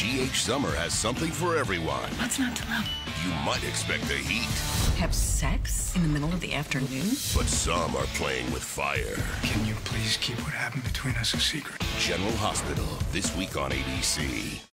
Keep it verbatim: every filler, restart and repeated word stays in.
G H Summer has something for everyone. What's not to love? You might expect the heat. Have sex in the middle of the afternoon? But some are playing with fire. Can you please keep what happened between us a secret? General Hospital, this week on A B C.